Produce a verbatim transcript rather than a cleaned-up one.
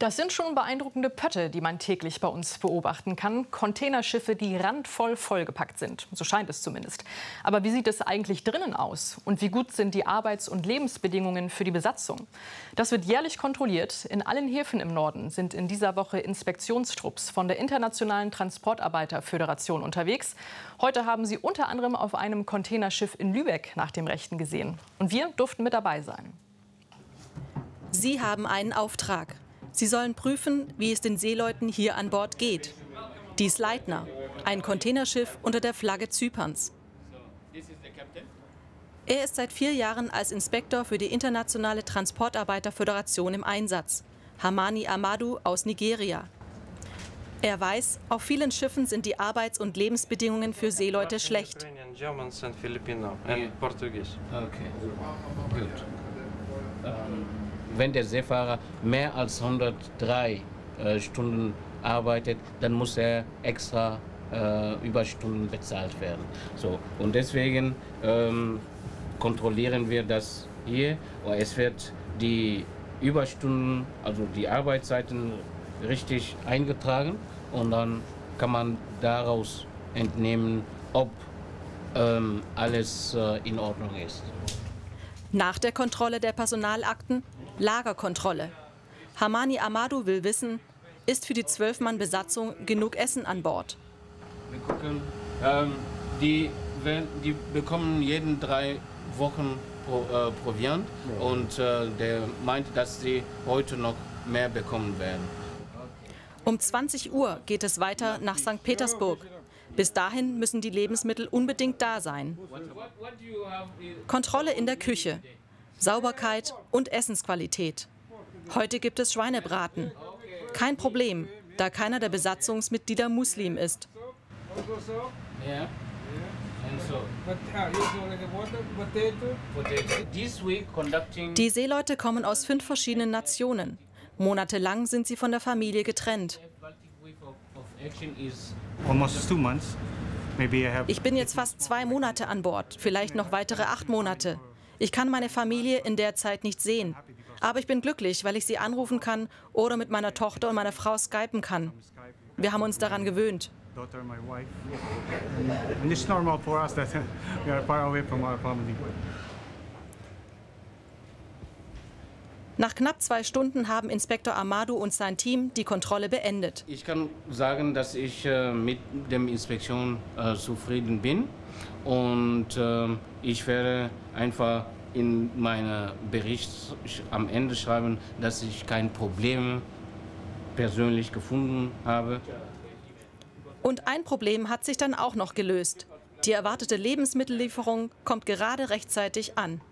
Das sind schon beeindruckende Pötte, die man täglich bei uns beobachten kann. Containerschiffe, die randvoll vollgepackt sind. So scheint es zumindest. Aber wie sieht es eigentlich drinnen aus? Und wie gut sind die Arbeits- und Lebensbedingungen für die Besatzung? Das wird jährlich kontrolliert. In allen Häfen im Norden sind in dieser Woche Inspektionstrupps von der Internationalen Transportarbeiterföderation unterwegs. Heute haben sie unter anderem auf einem Containerschiff in Lübeck nach dem Rechten gesehen. Und wir durften mit dabei sein. Sie haben einen Auftrag. Sie sollen prüfen, wie es den Seeleuten hier an Bord geht. Die Sleipner, ein Containerschiff unter der Flagge Zyperns. Er ist seit vier Jahren als Inspektor für die Internationale Transportarbeiterföderation im Einsatz. Hamani Amadou aus Nigeria. Er weiß, auf vielen Schiffen sind die Arbeits- und Lebensbedingungen für Seeleute schlecht. Wenn der Seefahrer mehr als hundertdrei äh, Stunden arbeitet, dann muss er extra äh, Überstunden bezahlt werden. So, und deswegen ähm, kontrollieren wir das hier. Es wird die Überstunden, also die Arbeitszeiten richtig eingetragen und dann kann man daraus entnehmen, ob ähm, alles äh, in Ordnung ist. Nach der Kontrolle der Personalakten Lagerkontrolle. Hamani Amadou will wissen, ist für die zwölf Mann Besatzung genug Essen an Bord? Wir gucken, ähm, die, die bekommen jeden drei Wochen Pro, äh, Proviant und äh, der meint, dass sie heute noch mehr bekommen werden. Um zwanzig Uhr geht es weiter nach Sankt Petersburg. Bis dahin müssen die Lebensmittel unbedingt da sein. Kontrolle in der Küche, Sauberkeit und Essensqualität. Heute gibt es Schweinebraten. Kein Problem, da keiner der Besatzungsmitglieder Muslim ist. Die Seeleute kommen aus fünf verschiedenen Nationen. Monatelang sind sie von der Familie getrennt. Ich bin jetzt fast zwei Monate an Bord, vielleicht noch weitere acht Monate. Ich kann meine Familie in der Zeit nicht sehen. Aber ich bin glücklich, weil ich sie anrufen kann oder mit meiner Tochter und meiner Frau skypen kann. Wir haben uns daran gewöhnt. Nach knapp zwei Stunden haben Inspektor Amadou und sein Team die Kontrolle beendet. Ich kann sagen, dass ich äh, mit der Inspektion äh, zufrieden bin und äh, ich werde einfach in meinem Bericht am Ende schreiben, dass ich keine Probleme persönlich gefunden habe. Und ein Problem hat sich dann auch noch gelöst. Die erwartete Lebensmittellieferung kommt gerade rechtzeitig an.